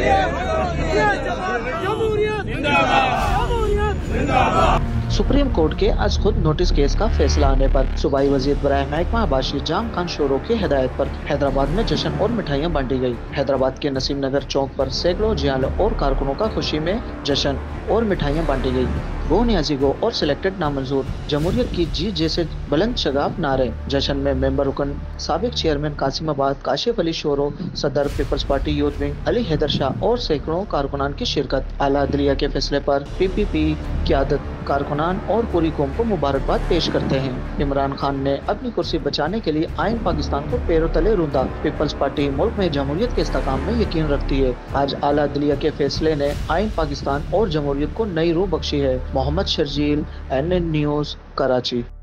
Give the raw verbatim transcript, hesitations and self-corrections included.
Supreme court के आज खुद नोटिस केस का फैसला आने पर सूबाई वजीर बराए महकमा आबाशी जाम खान शोरों की हिदायत पर हैदराबाद में जश्न और मिठाइयाँ बांटी गई। हैदराबाद के नसीम नगर चौक पर सैकड़ों जियालों और कारकुनों का खुशी में जश्न और मिठाइयाँ बांटी गई। गो न्याजी गो और सिलेक्टेड नामंजूर, जमहूरियत की जीत जैसे बुलंद शगाफ नारे। जश्न में मेंबर रुकन साबिक चेयरमैन कासिमाबाद काशिफ अली शोरो, सदर Peoples Party youth wing Ali Haider Shah और सैकड़ों कारकुनान की शिरकत। आला अदलिया के फैसले पर पी पी पी क़यादत, कारकुनान और पूरी कौम को मुबारकबाद पेश करते हैं। इमरान खान ने अपनी कुर्सी बचाने के लिए आइन पाकिस्तान को पैरों तले रूंधा। पीपल्स पार्टी मुल्क में जमहूरियत के इस्तेकाम में यकीन रखती है। आज आला अदलिया के फैसले ने आइन पाकिस्तान और जमहूरियत को नई रूह बख्शी है। Mohammad Sharjeel, N N news, Karachi.